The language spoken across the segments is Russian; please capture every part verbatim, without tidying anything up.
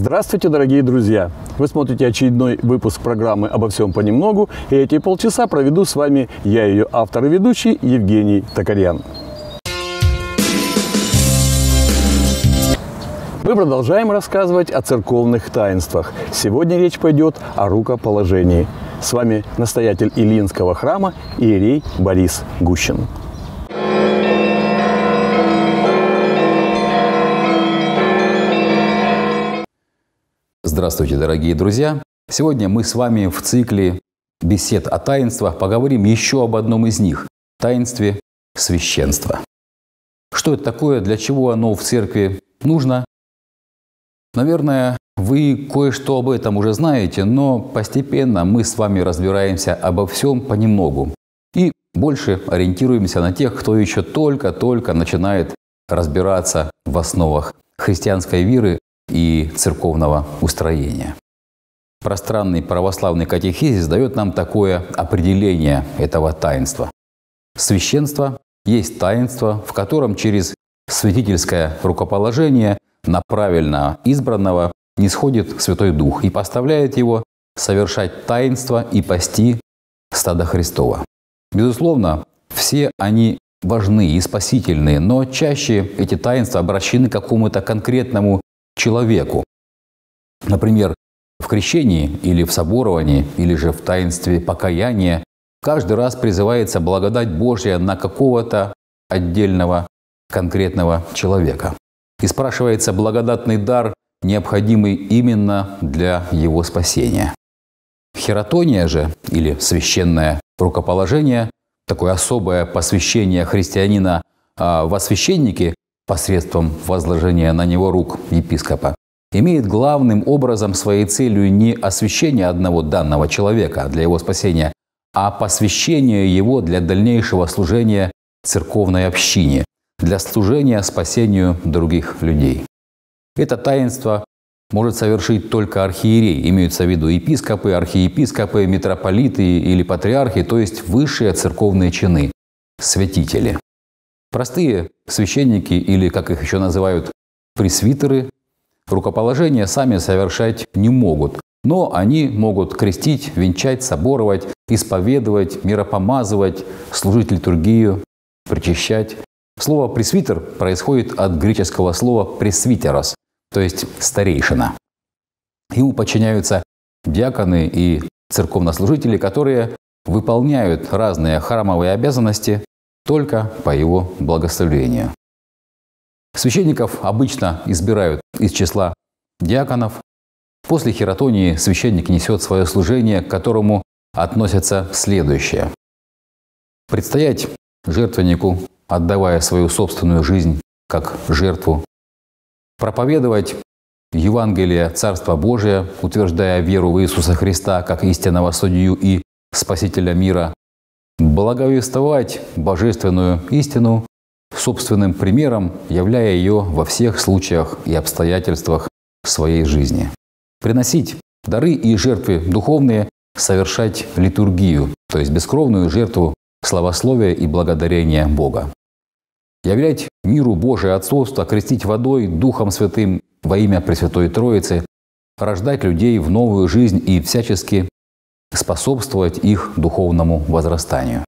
Здравствуйте, дорогие друзья! Вы смотрите очередной выпуск программы «Обо всем понемногу», и эти полчаса проведу с вами я, ее автор и ведущий Евгений Токарьян. Мы продолжаем рассказывать о церковных таинствах. Сегодня речь пойдет о рукоположении. С вами настоятель Илинского храма иерей Борис Гущин. Здравствуйте, дорогие друзья! Сегодня мы с вами в цикле бесед о таинствах поговорим еще об одном из них – таинстве священства. Что это такое, для чего оно в церкви нужно? Наверное, вы кое-что об этом уже знаете, но постепенно мы с вами разбираемся обо всем понемногу и больше ориентируемся на тех, кто еще только-только начинает разбираться в основах христианской веры и церковного устроения. Пространный православный катехизис дает нам такое определение этого таинства. Священство есть таинство, в котором через святительское рукоположение на правильно избранного нисходит Святой Дух и поставляет его совершать таинство и пасти стада Христова. Безусловно, все они важны и спасительные, но чаще эти таинства обращены к какому-то конкретному человеку. Например, в крещении или в соборовании, или же в таинстве покаяния каждый раз призывается благодать Божья на какого-то отдельного конкретного человека. И спрашивается благодатный дар, необходимый именно для его спасения. Хератония же, или священное рукоположение, такое особое посвящение христианина во священнике посредством возложения на него рук епископа, имеет главным образом своей целью не освящение одного данного человека для его спасения, а посвящение его для дальнейшего служения церковной общине, для служения спасению других людей. Это таинство может совершить только архиерей, имеются в виду епископы, архиепископы, митрополиты или патриархи, то есть высшие церковные чины, святители. Простые священники, или, как их еще называют, пресвитеры, рукоположения сами совершать не могут, но они могут крестить, венчать, соборовать, исповедовать, миропомазывать, служить литургию, причащать. Слово «пресвитер» происходит от греческого слова «пресвитерос», то есть «старейшина». Ему подчиняются диаконы и церковнослужители, которые выполняют разные храмовые обязанности только по его благословению. Священников обычно избирают из числа диаконов. После хератонии священник несет свое служение, к которому относятся следующее. Предстоять жертвеннику, отдавая свою собственную жизнь как жертву. Проповедовать Евангелие Царства Божия, утверждая веру в Иисуса Христа как истинного судью и Спасителя мира. Благовествовать божественную истину собственным примером, являя ее во всех случаях и обстоятельствах своей жизни. Приносить дары и жертвы духовные, совершать литургию, то есть бескровную жертву славословия и благодарения Бога. Являть миру Божие отцовство, крестить водой, Духом Святым во имя Пресвятой Троицы, рождать людей в новую жизнь и всячески способствовать их духовному возрастанию.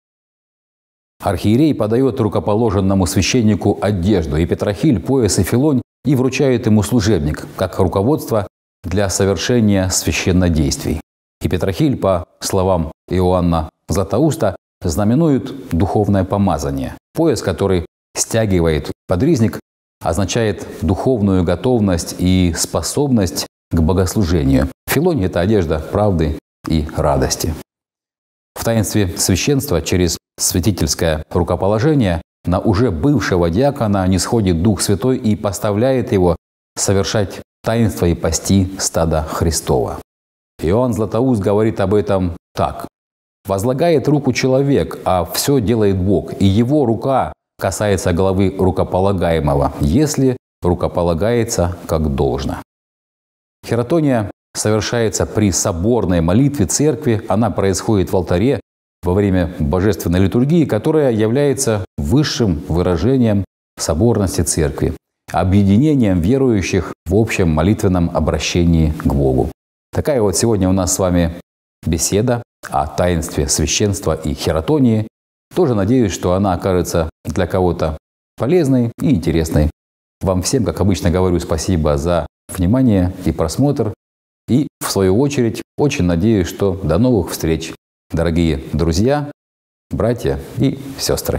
Архиерей подает рукоположенному священнику одежду, и петрохиль, пояс и филонь, и вручает ему служебник, как руководство для совершения священнодействий. И петрохиль, по словам Иоанна Златоуста, знаменует духовное помазание. Пояс, который стягивает подризник, означает духовную готовность и способность к богослужению. Филонь – это одежда правды и радости. В таинстве священства через святительское рукоположение на уже бывшего диакона нисходит Дух Святой и поставляет его совершать таинство и пасти стада Христова. Иоанн Златоуст говорит об этом так. «Возлагает руку человек, а все делает Бог, и его рука касается головы рукополагаемого, если рукополагается как должно». Хератония совершается при соборной молитве церкви, она происходит в алтаре во время божественной литургии, которая является высшим выражением соборности церкви. объединением верующих в общем молитвенном обращении к Богу. Такая вот сегодня у нас с вами беседа о таинстве священства и хератонии. Тоже надеюсь, что она окажется для кого-то полезной и интересной. Вам всем, как обычно, говорю спасибо за внимание и просмотр. И, в свою очередь, очень надеюсь, что до новых встреч, дорогие друзья, братья и сестры.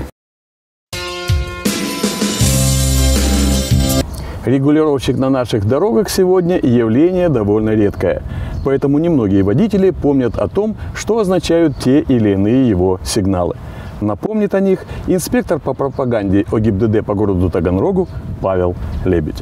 Регулировщик на наших дорогах сегодня явление довольно редкое, поэтому немногие водители помнят о том, что означают те или иные его сигналы. Напомнит о них инспектор по пропаганде о ГИБДД по городу Таганрогу Павел Лебедь.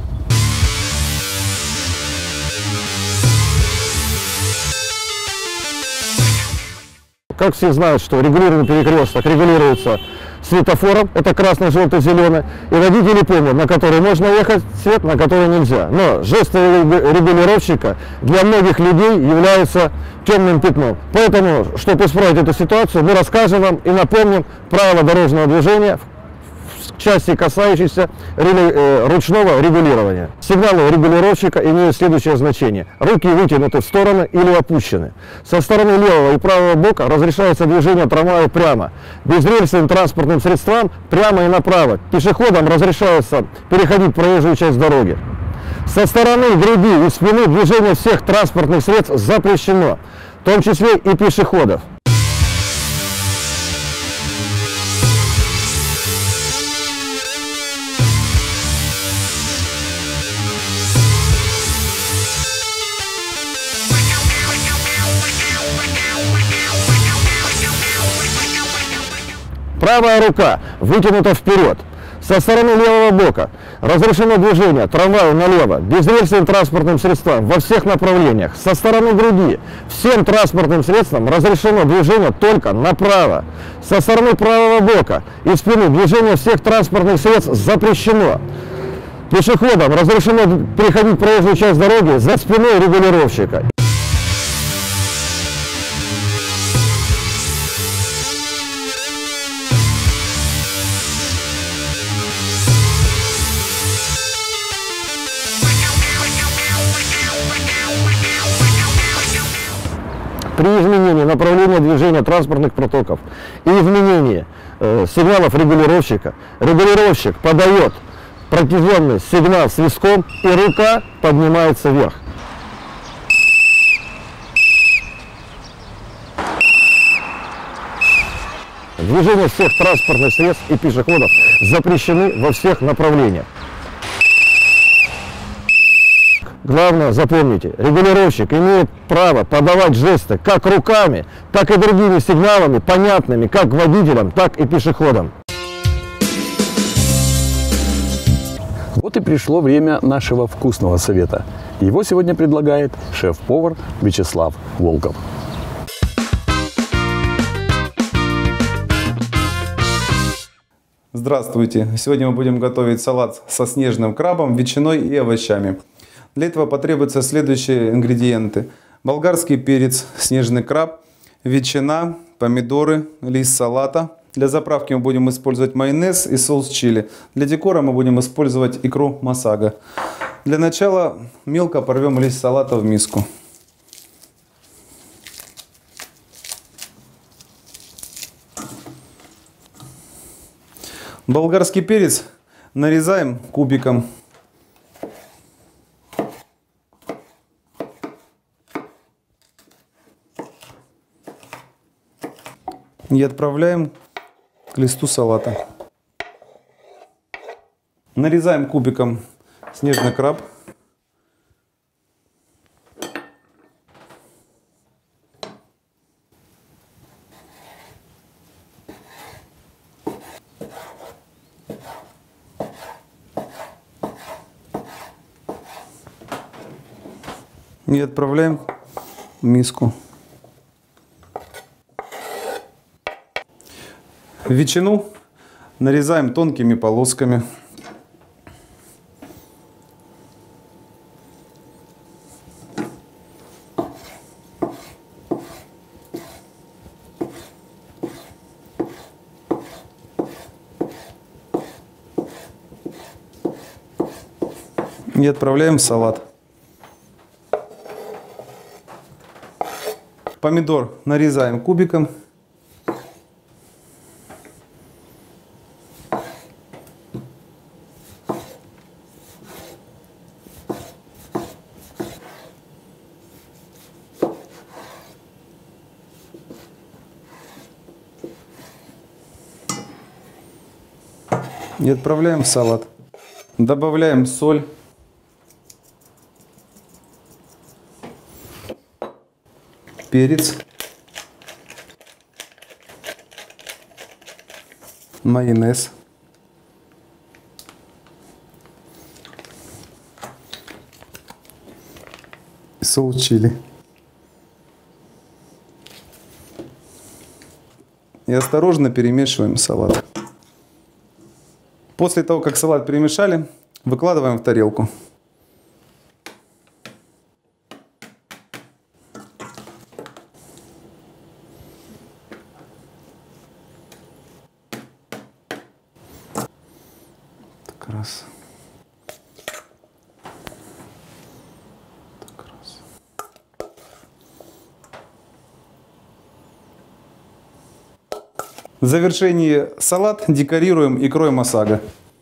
Как все знают, что регулируемый перекресток регулируется светофором, это красный, желтый, зеленый, и водители помнят, на который можно ехать, цвет, на который нельзя. Но жесты регулировщика для многих людей являются темным пятном. Поэтому, чтобы исправить эту ситуацию, мы расскажем вам и напомним правила дорожного движения в части, касающейся ручного регулирования. Сигналы регулировщика имеют следующее значение. Руки вытянуты в стороны или опущены. Со стороны левого и правого бока разрешается движение трамвая прямо. Безрельсовым транспортным средствам прямо и направо. Пешеходам разрешается переходить проезжую часть дороги. Со стороны груди и спины движение всех транспортных средств запрещено, в том числе и пешеходов. Правая рука вытянута вперед. Со стороны левого бока разрешено движение трамваю налево, безрельсовым транспортным средствам во всех направлениях. Со стороны груди всем транспортным средствам разрешено движение только направо. Со стороны правого бока и спины движение всех транспортных средств запрещено. Пешеходам разрешено переходить проезжую часть дороги за спиной регулировщика. При изменении направления движения транспортных потоков и изменении э, сигналов регулировщика, регулировщик подает протяженный сигнал свистком, и рука поднимается вверх. Движение всех транспортных средств и пешеходов запрещены во всех направлениях. Главное, запомните, регулировщик имеет право подавать жесты как руками, так и другими сигналами, понятными как водителям, так и пешеходам. Вот и пришло время нашего вкусного совета. Его сегодня предлагает шеф-повар Вячеслав Волков. Здравствуйте! Сегодня мы будем готовить салат со снежным крабом, ветчиной и овощами. Для этого потребуются следующие ингредиенты. Болгарский перец, снежный краб, ветчина, помидоры, лист салата. Для заправки мы будем использовать майонез и соус чили. Для декора мы будем использовать икру масага. Для начала мелко порвем лист салата в миску. Болгарский перец нарезаем кубиком. И отправляем к листу салата. Нарезаем кубиком снежный краб. И отправляем в миску. Ветчину нарезаем тонкими полосками. И отправляем в салат. Помидор нарезаем кубиком. И отправляем в салат. Добавляем соль. Перец. Майонез. И соус чили. И осторожно перемешиваем салат. После того, как салат перемешали, выкладываем в тарелку. Так раз. Так раз. В завершении салат декорируем икрой масага.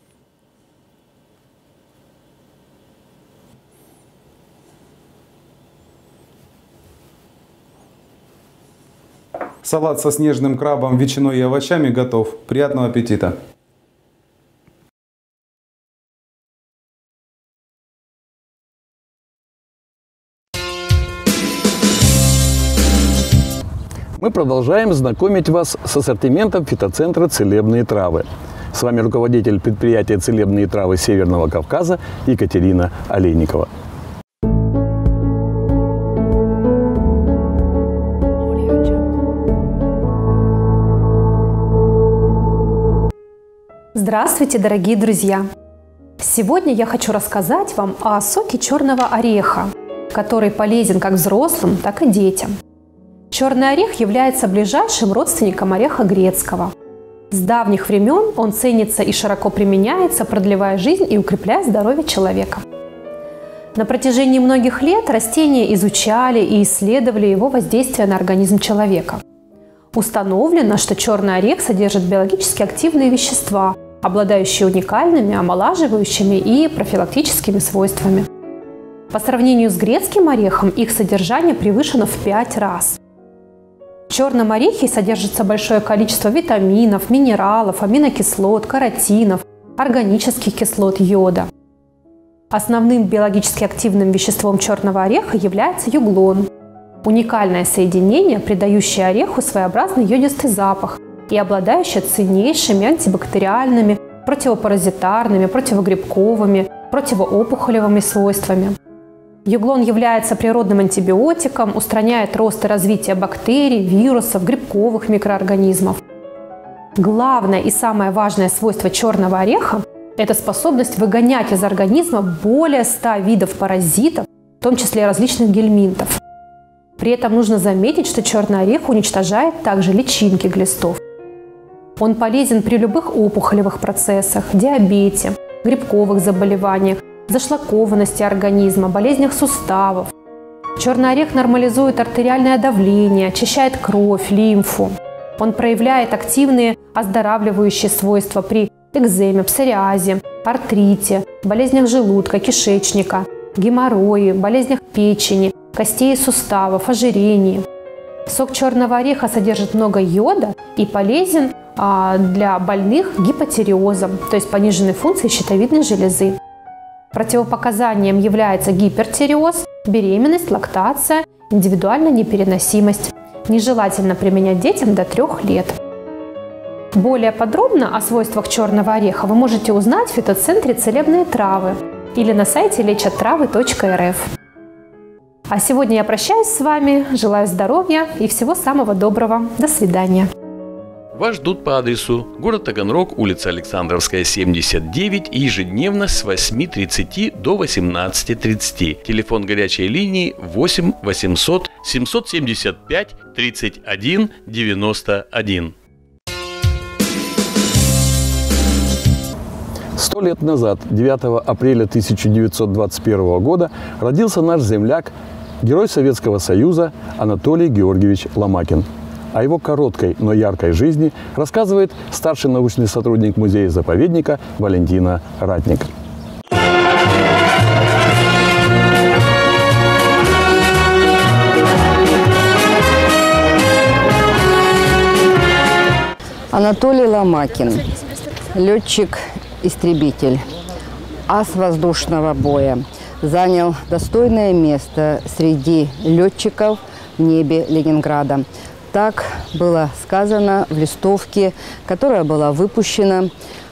Салат со снежным крабом, ветчиной и овощами готов. Приятного аппетита! Мы продолжаем знакомить вас с ассортиментом фитоцентра «Целебные травы». С вами руководитель предприятия «Целебные травы» Северного Кавказа Екатерина Олейникова. Здравствуйте, дорогие друзья! Сегодня я хочу рассказать вам о соке черного ореха, который полезен как взрослым, так и детям. Черный орех является ближайшим родственником ореха грецкого. С давних времен он ценится и широко применяется, продлевая жизнь и укрепляя здоровье человека. На протяжении многих лет растения изучали и исследовали его воздействие на организм человека. Установлено, что черный орех содержит биологически активные вещества, обладающие уникальными омолаживающими и профилактическими свойствами. По сравнению с грецким орехом их содержание превышено в пять раз. В черном орехе содержится большое количество витаминов, минералов, аминокислот, каротинов, органических кислот, йода. Основным биологически активным веществом черного ореха является юглон. Уникальное соединение, придающее ореху своеобразный йодистый запах и обладающее ценнейшими антибактериальными, противопаразитарными, противогрибковыми, противоопухолевыми свойствами. Юглон является природным антибиотиком, устраняет рост и развитие бактерий, вирусов, грибковых микроорганизмов. Главное и самое важное свойство черного ореха – это способность выгонять из организма более ста видов паразитов, в том числе различных гельминтов. При этом нужно заметить, что черный орех уничтожает также личинки глистов. Он полезен при любых опухолевых процессах, диабете, грибковых заболеваниях, зашлакованности организма, болезнях суставов. Черный орех нормализует артериальное давление, очищает кровь, лимфу. Он проявляет активные оздоравливающие свойства при экземе, псориазе, артрите, болезнях желудка, кишечника, геморрое, болезнях печени, костей и суставов, ожирении. Сок черного ореха содержит много йода и полезен а, для больных гипотиреозом, то есть пониженной функцией щитовидной железы. Противопоказанием является гипертиреоз, беременность, лактация, индивидуальная непереносимость. Нежелательно применять детям до трёх лет. Более подробно о свойствах черного ореха вы можете узнать в фитоцентре «Целебные травы» или на сайте лечат травы точка эр эф. А сегодня я прощаюсь с вами, желаю здоровья и всего самого доброго. До свидания. Вас ждут по адресу город Таганрог, улица Александровская, семьдесят девять, ежедневно с восьми тридцати до восемнадцати тридцати. Телефон горячей линии восемь восемьсот семьсот семьдесят пять тридцать один девяносто один. Сто лет назад, девятого апреля тысяча девятьсот двадцать первого года, родился наш земляк, герой Советского Союза Анатолий Георгиевич Ломакин. О его короткой, но яркой жизни рассказывает старший научный сотрудник музея-заповедника Валентина Ратник. Анатолий Ломакин, летчик-истребитель, ас воздушного боя, занял достойное место среди летчиков в небе Ленинграда. Так было сказано в листовке, которая была выпущена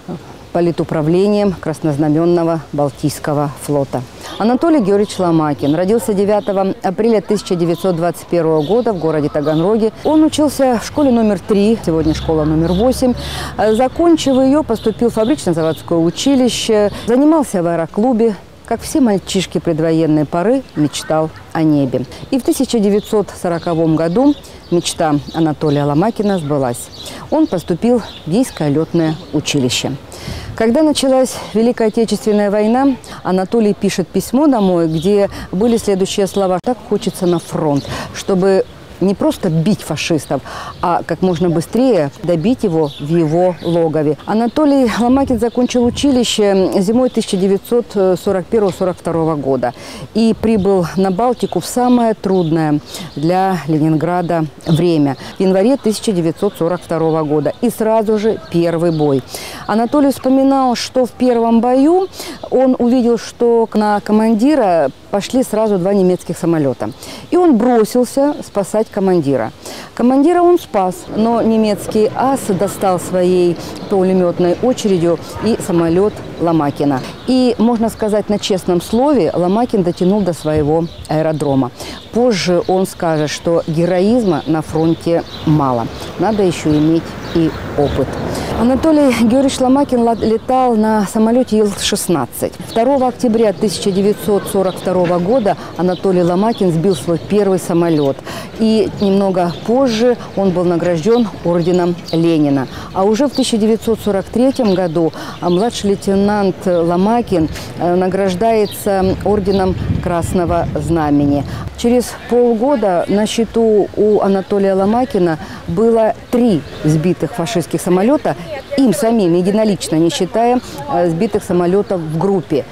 политуправлением Краснознаменного Балтийского флота. Анатолий Георгиевич Ломакин родился девятого апреля тысяча девятьсот двадцать первого года в городе Таганроге. Он учился в школе номер три, сегодня школа номер восемь. Закончив ее, поступил в фабрично-заводское училище, занимался в аэроклубе. Как все мальчишки предвоенной поры, мечтал о небе. И в тысяча девятьсот сороковом году мечта Анатолия Ломакина сбылась. Он поступил в Ейское летное училище. Когда началась Великая Отечественная война, Анатолий пишет письмо домой, где были следующие слова: «Так хочется на фронт, чтобы не просто бить фашистов, а как можно быстрее добить его в его логове». Анатолий Ломакин закончил училище зимой тысяча девятьсот сорок первого — сорок второго года и прибыл на Балтику в самое трудное для Ленинграда время, в январе тысяча девятьсот сорок второго года. И сразу же первый бой. Анатолий вспоминал, что в первом бою он увидел, что на командира пошли сразу два немецких самолета. И он бросился спасать командира. Командира он спас, но немецкий ас достал своей пулеметной очередью и самолет Ломакина. И, можно сказать, на честном слове, Ломакин дотянул до своего аэродрома. Позже он скажет, что героизма на фронте мало. Надо еще иметь и опыт. Анатолий Георгиевич Ломакин летал на самолете Ил шестнадцать. второго октября тысяча девятьсот сорок второго года Анатолий Ломакин сбил свой первый самолет. И немного позже он был награжден орденом Ленина. А уже в тысяча девятьсот сорок третьем году младший лейтенант Ломакин награждается орденом Красного Знамени. Через полгода на счету у Анатолия Ломакина было три сбитых фашистских самолета, им самим, единолично, не считая сбитых самолетов в группе.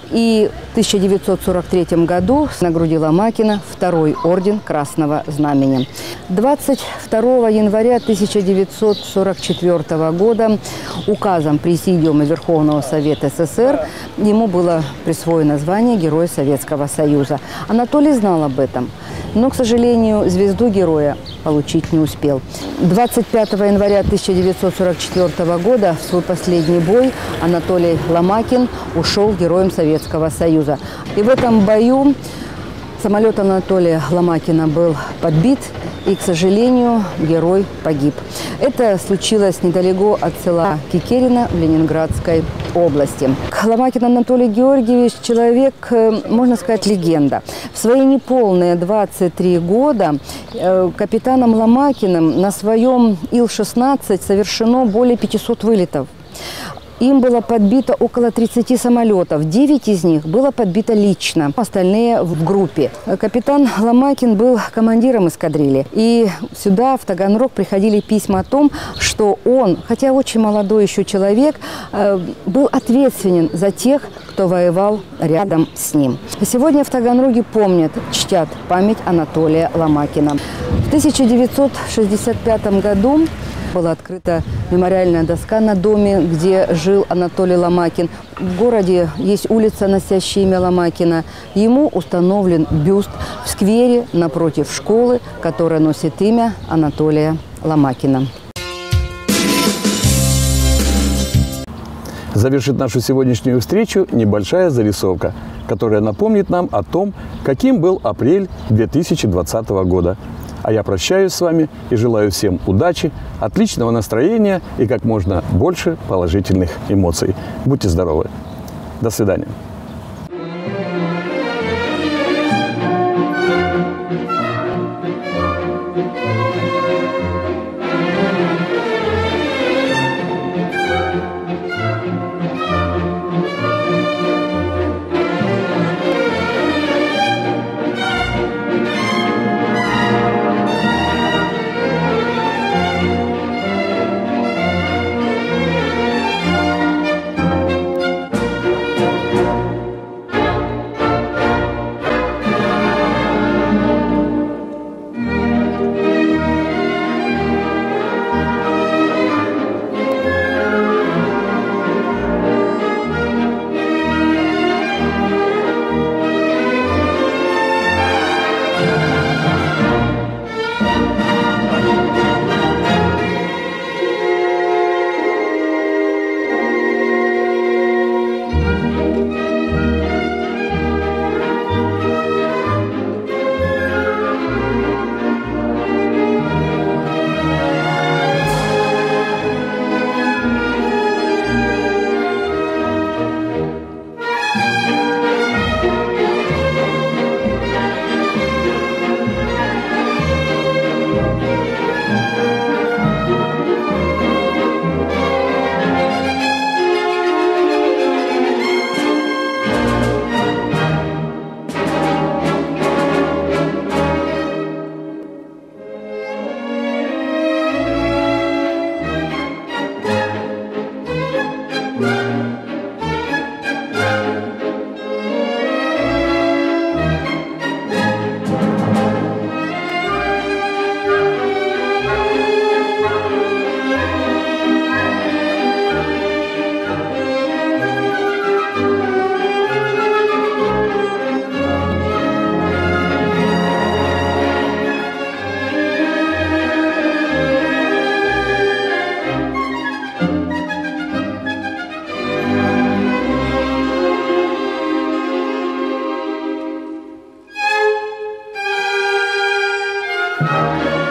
И в тысяча девятьсот сорок третьем году на груди Ломакина второй орден Красного Знамени. двадцать второго января тысяча девятьсот сорок четвёртого года указом Президиума Верховного Совета СССР ему было присвоено звание Героя Советского Союза. Анатолий знал об этом, но, к сожалению, звезду героя получить не успел. двадцать пятого января тысяча девятьсот сорок четвёртого года в свой последний бой Анатолий Ломакин ушел героем Советского Союза. И в этом бою самолет Анатолия Ломакина был подбит, и, к сожалению, герой погиб. Это случилось недалеко от села Кикерино в Ленинградской области. Ломакин Анатолий Георгиевич – человек, можно сказать, легенда. В свои неполные двадцать три года капитаном Ломакиным на своем Ил шестнадцать совершено более пятисот вылетов. Им было подбито около тридцати самолетов. девять из них было подбито лично, остальные в группе. Капитан Ломакин был командиром эскадрильи. И сюда, в Таганрог, приходили письма о том, что он, хотя очень молодой еще человек, был ответственен за тех, кто воевал рядом с ним. Сегодня в Таганроге помнят, чтят память Анатолия Ломакина. В тысяча девятьсот шестьдесят пятом году была открыта мемориальная доска на доме, где жил Анатолий Ломакин. В городе есть улица, носящая имя Ломакина. Ему установлен бюст в сквере напротив школы, которая носит имя Анатолия Ломакина. Завершит нашу сегодняшнюю встречу небольшая зарисовка, которая напомнит нам о том, каким был апрель две тысячи двадцатого года. А я прощаюсь с вами и желаю всем удачи, отличного настроения и как можно больше положительных эмоций. Будьте здоровы. До свидания. Thank you.